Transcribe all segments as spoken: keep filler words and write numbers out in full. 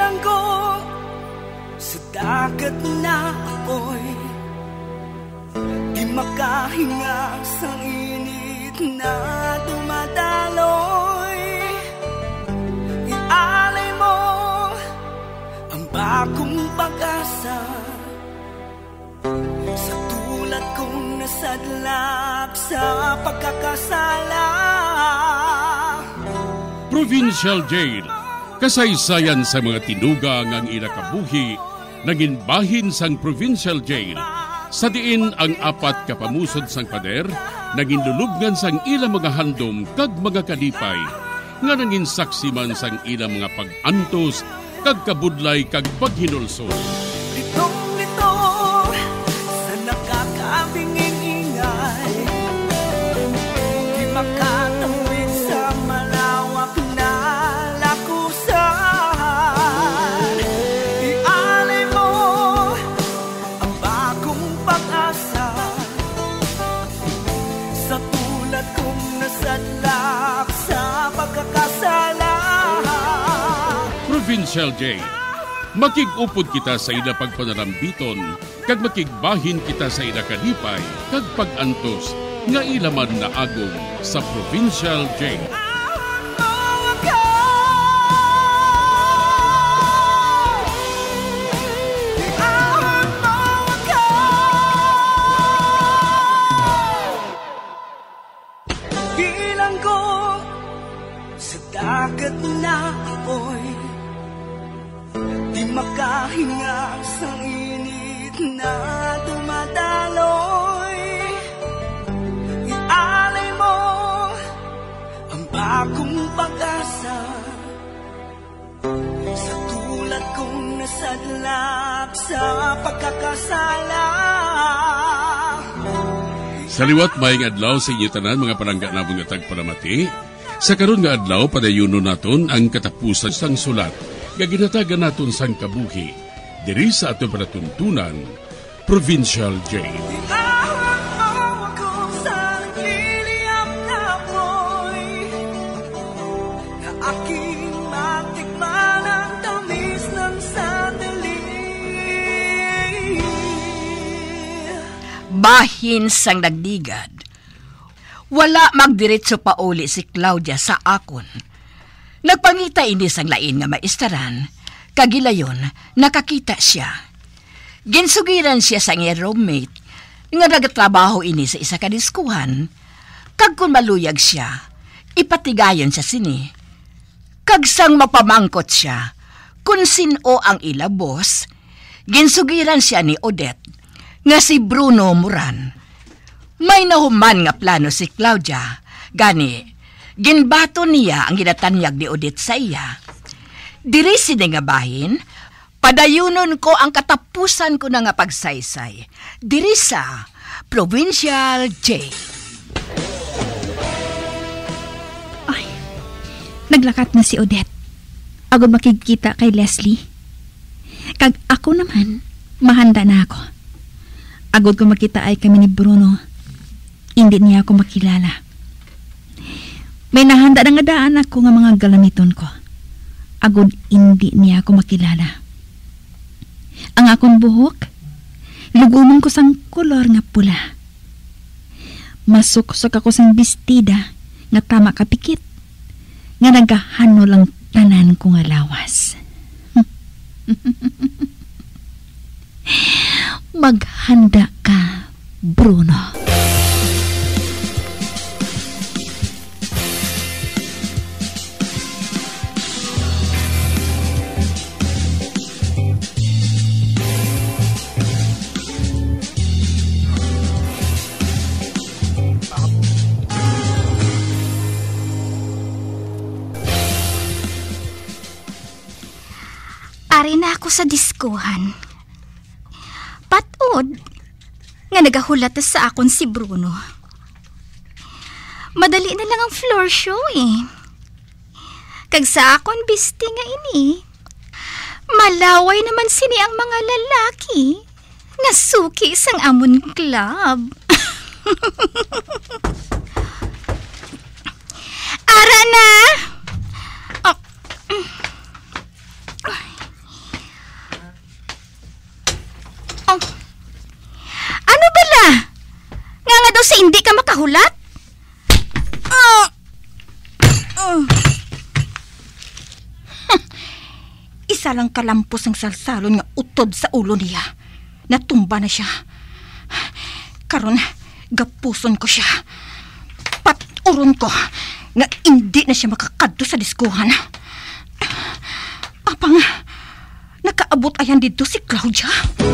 bilanggo sa dagat na apoy, di makahinga sa init na dumadaloy. Ialay mo ang bagong pag-asa sa tulad kong nasadlak sa pagkakasala. Provincial Jail, kasaysayan sa mga tinugang ang inakabuhi, naging bahin sang Provincial Jail. Sa diin ang apat kapamusod sang pader, naging lulubngan sang ilang mga handom kag mga kalipay, nga naging saksi man sang ilang mga pag-antos, kag kabudlay kag paghinulsol. Litong-lito sa nakakabinging ingay, di makatawid sa malawak na lakusan. Ialay mo ang bagong pag-asa sa tulad kong nasadlak sa pagkakasala. Provincial Jail, makig-upod kita sa ila pagpanarambiton, kag makigbahin kita sa ila kalipay, kag pag-antos, nga ilaman na agong sa Provincial Jail. Bilanggo sa dagat na apoy, di makahinga sa init na dumadaloy. Ialay mo ang bagong pag-asa sa tulad kong nasadlak sa pagkakasala. Sa liwat maing adlaw sa inyo tanan mga palangga na mga tagparamati, sa karon nga adlaw padayuno naton ang katapusan sang sulat nga ginatagan naton sang kabuhi diri sa ato panatuntunan, Provincial Jail. Bahin sang nagdigad. Wala magdiretso pa uli si Claudia sa akon. Nagpangita ini sang lain nga maistaran, kagilayon nakakita siya. Ginsugiran siya sa nga roommate nga nagatrabaho ini sa isa ka diskuhan. Kag kung maluyag siya, ipatigayon siya sini. Kag sang mapamangkot siya kung sino ang ila boss, ginsugiran siya ni Odette nga si Bruno Moran. May nahuman nga plano si Claudia, gani ginbato niya ang ginatanyag ni Odette sa iya. Diri sini nga bahin, padayunon ko ang katapusan ko na nga pagsaysay. Diri sa Provincial Jail. Ay, naglakat na si Odette. Agad makikita kay Leslie. Kag ako naman, mahanda na ako. Agad ko makita ay kami ni Bruno. Hindi niya ako makilala. May nahanda na nga daan ako nga mga galamiton ko. Agad hindi niya ako makilala. Ang akong buhok, lugumon ko sang kolor nga pula. Masuksok ako sang bestida nga tama kapikit. Nga nagahano lang tanan ko nga lawas. Maghanda ka, Bruno. Ari na ako sa diskuhan. Patod nga nagahulat sa akon si Bruno. Madali na lang ang floor show eh. Kag sa akon bisti nga ini, malaway naman sini ang mga lalaki nga suki sang amon club. Ara na! Oh. ka? Nga nga daw sa hindi ka makahulat? Uh, uh. Hm. Isa lang kalampos ang salsalon nga utod sa ulo niya. Natumba na siya. Karon, gapuson ko siya. Paturon ko nga hindi na siya makakadto sa diskuhan. Apang, nakaabot ayan dito si Claudia.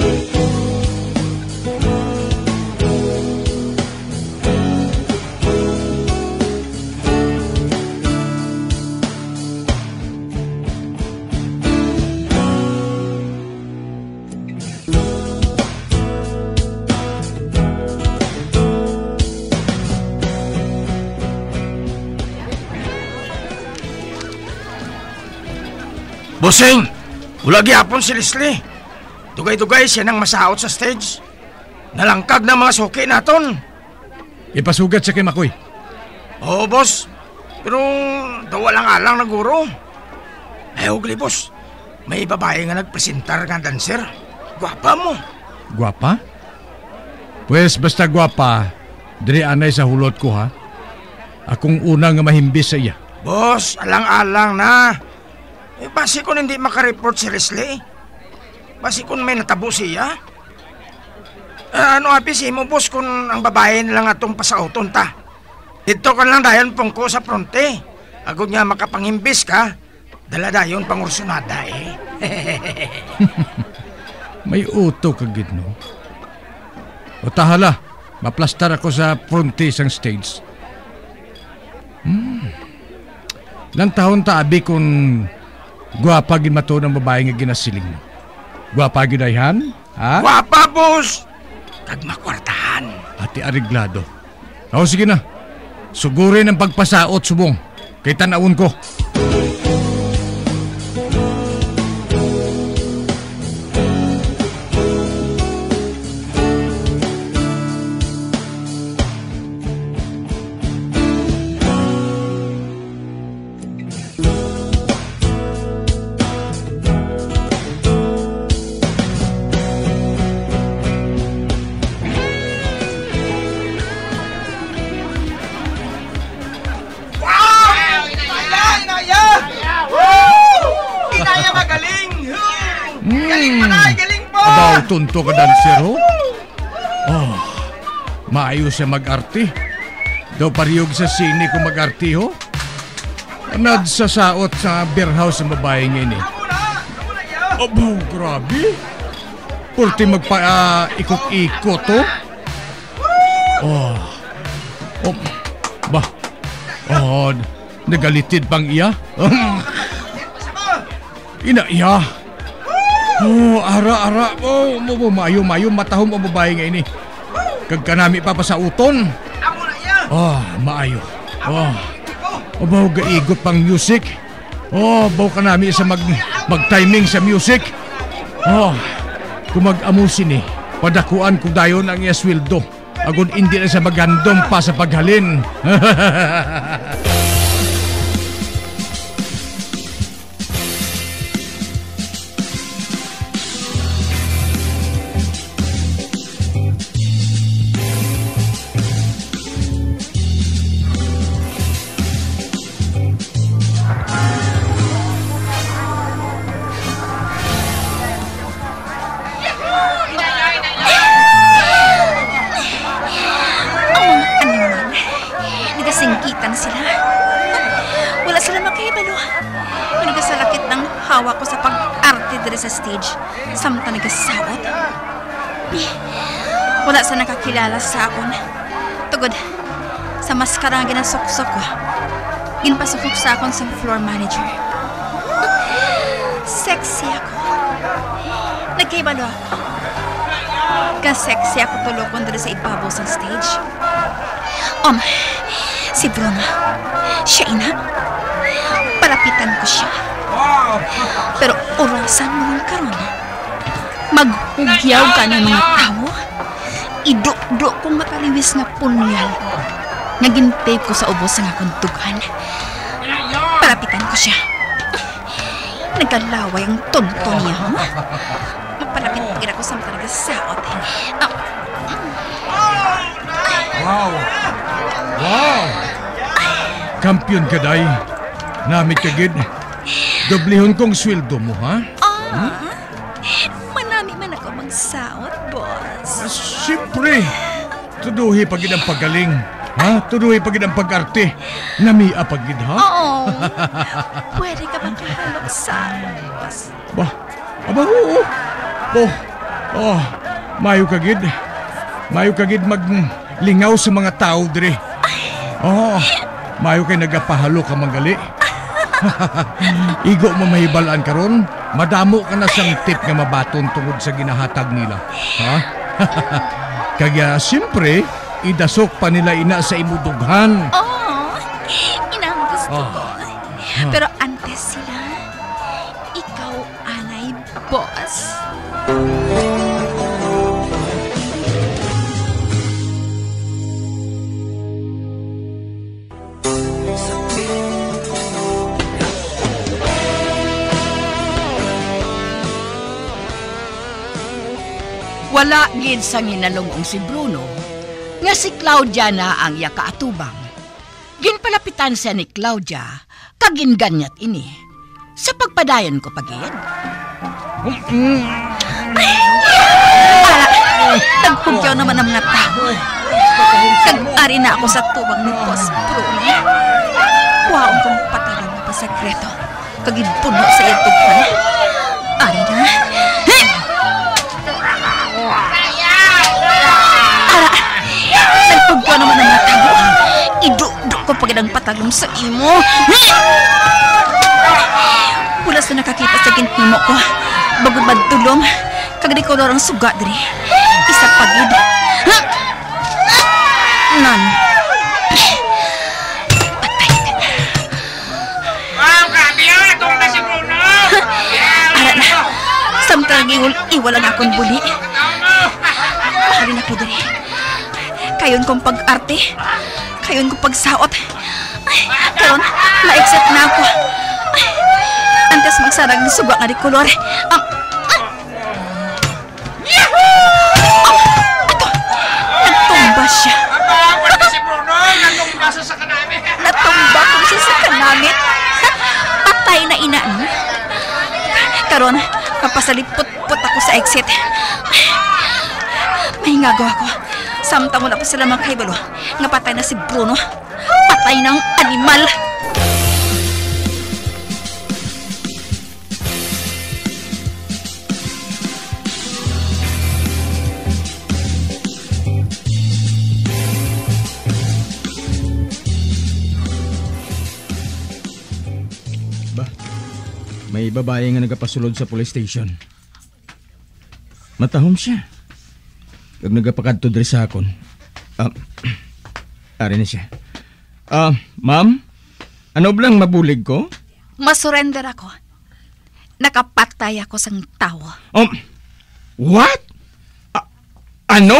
Bossing, wala gyapon si Leslie. Dugay-dugay siya nang masaot sa stage. Nalangkag na mga suki naton. Ipasugat siya kay Makoy. Oo, boss. Pero dawa lang alang na guro. Ay, ugli, boss. May babae nga nagpresentar nga dancer. Gwapa mo. Gwapa? Pues basta gwapa, diri anay sa hulot ko ha. Akong una nga mahimbis sa iya. Boss, alang-alang na. Eh, basi kung hindi makareport si Leslie. Basi kung may natabo siya. Uh, ano apis mo, boss, kung ang babae nilang atong pasauton ta. Dito ka lang dayon pungko sa fronte. Agod nga makapangimbis ka. Dala dayon pangursunada eh. May uto ka gid no. O tahala, maplastar ako sa fronte sang stage. Hmm. Lang taon ta abi kung gwapa gid mato ng babae nga ginasiling mo. Gwapa gid ayhan? Ha? Gwapa, boss! Kag makwartahan. Ati ariglado. O sige na. Sugurin ang pagpasaot subong. Kay tanawon ko. Tunto ka dancer ho? Oh, maayos siya mag-arte. Daw pariyog sa sine kung mag-arte ho? Anad sa saot sa beer house ang babae ngayon eh. Abo, grabe. Purti magpa-ikot-ikot uh, ho? Oh, oh, ba? Oh, nagalitid pang iya? Ina iya. Oh, ara-ara. Oh, mo mayo-mayo matahom ang babae nga ini. Kag kanami pa pa sa uton. Oh, maayo. Oh. Oh, baw gaigot pang music. Oh, baw kanami sa mag mag-timing sa music. Oh. Kung mag-amusin eh, padakuan ko dayon ang iya sweldo. Agud hindi na sa magandom pa sa paghalin. Sa stage, samta nagasawat. Wala sa nakakilala sa akon. Tugod, sa maskara nga ginasuksok ko, ginpasukok sa akon sa floor manager. Sexy ako. Nagkaibalo ako. Ka-sexy ako tulokon doon sa ibabaw sa stage. Um, si Bruno, siya ina. Palapitan ko siya. Pero orasan mo ng karon, maghugyaw ka ng mga tao. Idok-dok kong makaliwis na punyal na gintay ko sa ubos ng akong tugan. Palapitan ko siya. Nagkalaway ang tonto niya, ho? Mapalapit ko sa talaga saot. Ah, Wow! Wow! Kampiyon ka, day. Namit ka, gid. Doblihon kong sweldo mo, ha? Ah, manami man ako magsaot, boss. Ah, siyempre. Tuduhi pagid ang pagaling. Ha? Tuduhi pagid ang pag-arte. Namia pagid, ha? Oo. Pwede ka bang kahalok sa boss? Bah, aba, oo. Oh, oh, mayo ka, gid. Mayo ka, gid maglingaw sa mga tao, dire. Oo, oh, mayo kay nagapahalo ka magali. Igo mo mahibalaan karon, madamo ka na siyang tip nga mabaton tungod sa ginahatag nila. Ha? Kaya siyempre, idasok pa nila ina sa imudughan. Oo, ina ang gusto Oh. ko. Pero antes sila, ikaw anay, boss. Wala gid sa ginalungong si Bruno nga si Claudia na ang yakaatubang. Ginpalapitan siya ni Claudia kaginganyat ini. Sa pagpadayon ko pagid. Nagpugyaw naman ang mga tao. Kag-ari na ako sa tubang ni Boss Bruno. Kuhaon kong patalan na pasakreto. Kagidpuno sa iyang tugpan. Ari na. Nagpugyaw naman ang mga tao. Iduk-duk ko pagid ang patalong sa imo. Pulas na nakakita sa ginhimo ko. Bagod magtulong. Kagadi ko lang suga diri. Isa pagid. Ha? Nan. Patay ka na. Wow, grabe yun! Itong na si Bruno! Ara na. Samtang iwal, iwalan akong buli. Mahalin ako diri. Kayon kong pag-arte. Kayon kong pagsaot. Karon, na-exit na ako. Antes magsarag ng suga nga di kolor. Ang... Natumba siya. Pwede si Bruno! Natumba sa sa kanami! Natumba ko siya sa kanamit. Patay na ina. Karon, papasalipot-pot ako sa exit. May ngagawa ko. Samtang wala pa sila mga kaibalo. Nga patay na si Bruno. Patay ng animal. May babae nga nagapasulod sa police station. Matahom siya. Kag nagapakadto diri sa akon. Ah, ari na siya. Ah, ma'am? Ano blang mabulig ko? Masurrender ako. Nakapatay ako sang tao. Um, what? A- ano?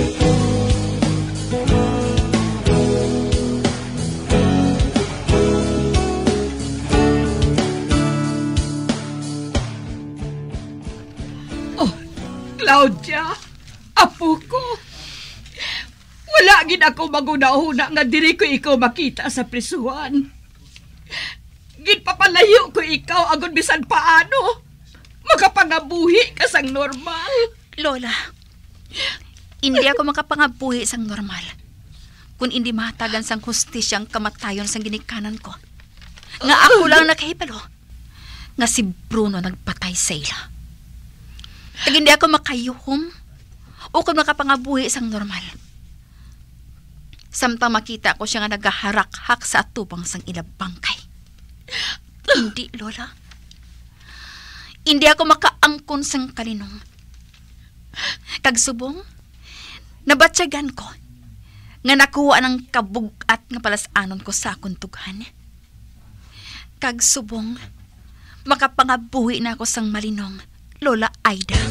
Claudia, apo ko. Wala gid ako maguna-una nga diri ko ikaw makita sa prisuhan. Ginpapalayo ko ikaw agud bisan paano. Makapangabuhi ka sang normal. Lola, hindi ako makapangabuhi sang normal. Kung hindi mahatagan sang hustisyang kamatayon sang ginikanan ko. Nga ako lang nakahipalo. Nga si Bruno nagpatay sa ila. Kag hindi ako makayuhom o kung makapangabuhi sang normal. Samtang makita ko siya nga nagaharak-hak sa atubang sang ilang bangkay. Hindi, Lola. Hindi ako makaangkon sang kalinong. Kag subong, nabatyagan ko nga nakuha ng kabugat nga palasanon ko sa akong tughan. Kag subong, makapangabuhi na ako sang malinong, Lola Aida.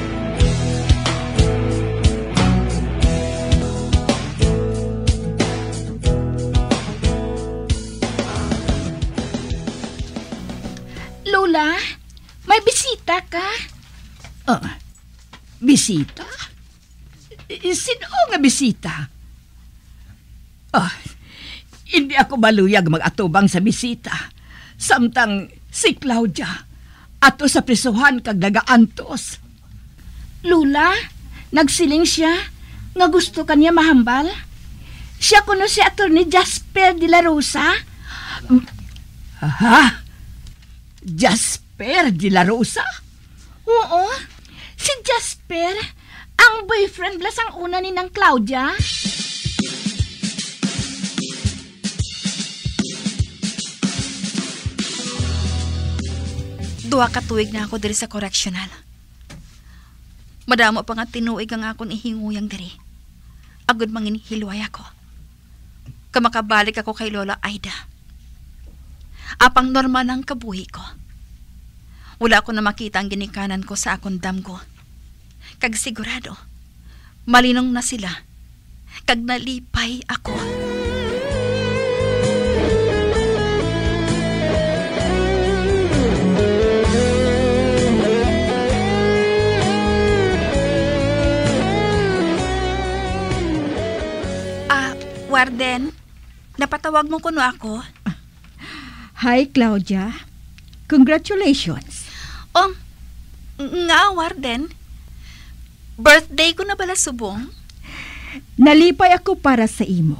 Lola, may bisita ka? Ah, bisita? Sino nga bisita? Ah, hindi ako baluyag mag-atubang sa bisita. Samtang si Claudia ato sa prisuhan kag nagaantos. Lula, nagsiling siya nga gusto kanya mahambal. Siya kuno si Attorney Jasper de la Rosa. Aha? Jasper de la Rosa? Oo, si Jasper, ang boyfriend blas ang una ni nang Claudia. Duha ka tuig na ako diri sa correctional. Madamo pa nga tinuig ang akong ihinguyang diri. Agud mangin hilway ako. Kamakabalik ako kay Lola Aida. Apang normal ang kabuhi ko. Wala ko na makita ang ginikanan ko sa akong damgo. Kag sigurado, malinong na sila. Kag nalipay ako. Warden, napatawag mo kuno ako? Hi, Claudia. Congratulations. Oh, nga, Warden. Birthday ko na bala subong? Nalipay ako para sa imo.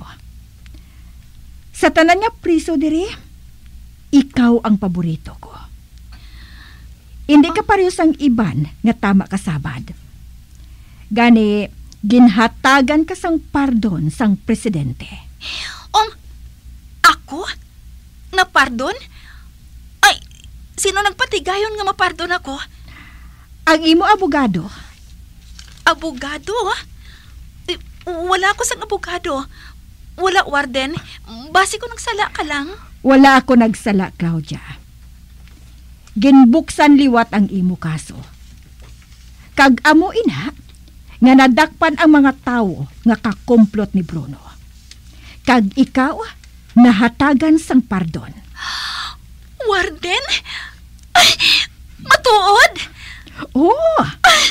Sa tanan nga priso diri, ikaw ang paborito ko. Hindi ka parehas ang iban nga tama kasabad. Gani, ginhatagan ka sang pardon sang presidente. Om, ako? Na pardon? Ay, sino nagpatigayon nga mapardon ako? Ang imo abogado. Abogado? Eh, wala ko sang abogado. Wala, Warden. Basi ko nagsala ka lang. Wala ako nagsala, Claudia. Ginbuksan liwat ang imo kaso. Kag amo ina, nga nadakpan ang mga tao nga kakomplot ni Bruno. Kag ikaw, nahatagan sang pardon. Warden? Ay, matuod? Oo.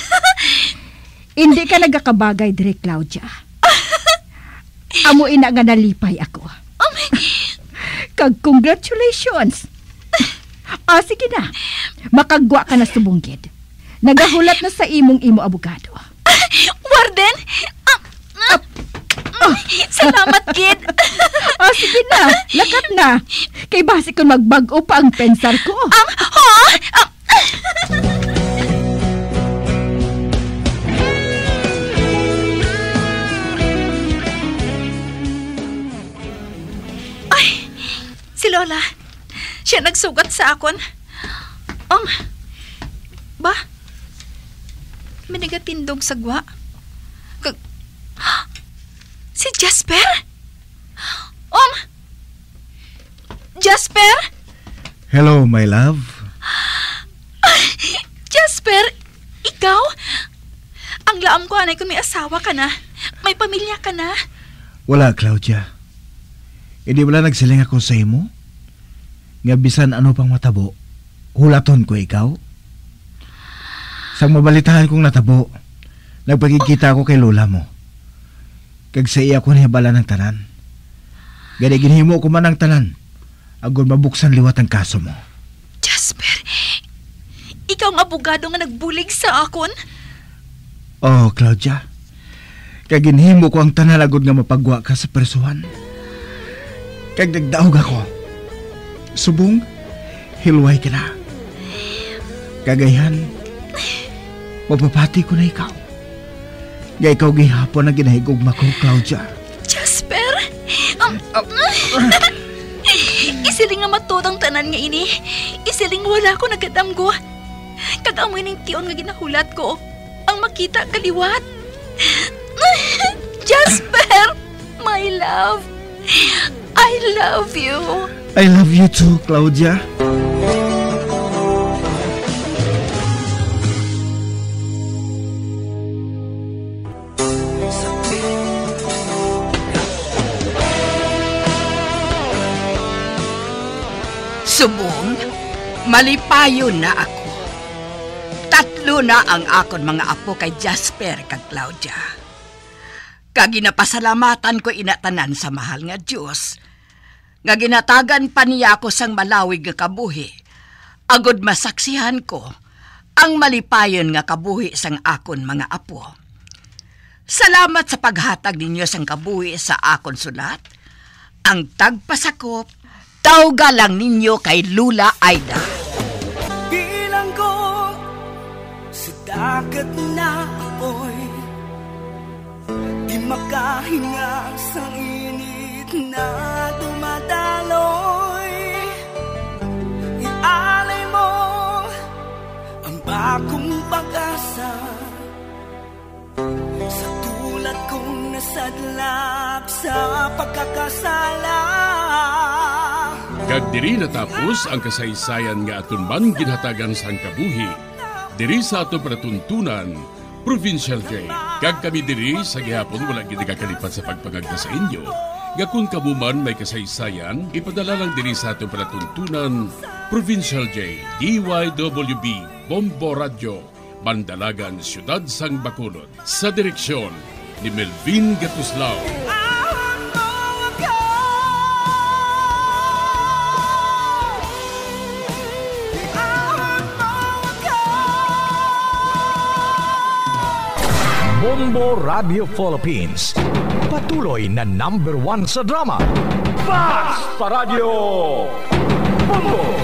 Hindi ka nagakabagay dire, Claudia. Amo ina nga nalipay ako. Kag congratulations. Ah, sige na. Makagwa ka na subunggid. Nagahulat na sa imong imo abogado. Warden? Ah, ah, ah, salamat, kid. Ah, sige na. Lakat na. Kay basi kung magbago pa ang pensar ko. Ang, ha? Ah. Ay, si Lola. Siya nagsugat sa akon. Ang, ba? May nagatindog sa gwa. Kag... Si Jasper? Om! Jasper? Hello, my love. Jasper, ikaw? Ang laam ko, anay, kung may asawa ka na. May pamilya ka na. Wala, Claudia. Hindi wala nagsiling ako sa imo. Nga bisan ano pang matabo, hulaton ko ikaw. Sang mabalitahan kong natabo, nagpagkikita ako kay lola mo. Kag sa iya ko nahibala ng tanan. Gani ginhimo ko man ang tanan, agod mabuksan liwat ang kaso mo. Jasper, ikaw ang abogado nga nagbulig sa akon? Oh, Claudia. Kag ginhimo ko ang tanan agod nga mapagwa ka sa persuhan. Kag nagdaog ako. Subong, hilway ka na. Kagayan, mapapati ko na ikaw. Nga ikaw gihapon ang ginahigugma ko, Claudia. Jasper? Um, isiling nga matodang tanan nga ini. Isiling wala ko nagadamgo. Kag-amoy ng tiyon nga ginahulat ko. Ang makita kaliwat. Jasper, my love. I love you. I love you too, Claudia. Subong, malipayo na ako. Tatlo na ang akon mga apo kay Jasper kag Claudia. Kaginapasalamatan ko inatanan sa mahal nga Diyos. Nga ginatagan pa niya ako sang malawig nga kabuhi. Agod masaksihan ko ang malipayon nga kabuhi sang akon mga apo. Salamat sa paghatag ninyo sang kabuhi sa akon sulat. Ang tagpasakop, tawga lang ninyo kay Lula Aida. Bilang ko sa dagat na apoy, di makahinga sa init na dumadaloy. Ialay mo ang bagong pag-asa sa tulad kong nasadlak sa pagkakasala. Kag diri natapos ang kasaysayan nga aton man ginhatagan sang kabuhi diri sa ato panatuntunan Provincial J. Kag kami diri sa gihapon wala gid nagakalipat sa pagpangagda sa inyo. Nga kung kamuman may kasaysayan, ipadala lang diri sa ato panatuntunan Provincial J. D Y W B Bombo Radio, Bandalagan, Siyudad sang Bacolod. Sa direksyon ni Melvin Gatuslao. Bombo Radio Philippines. Patuloy na number one sa drama. Basta Radio Bombo!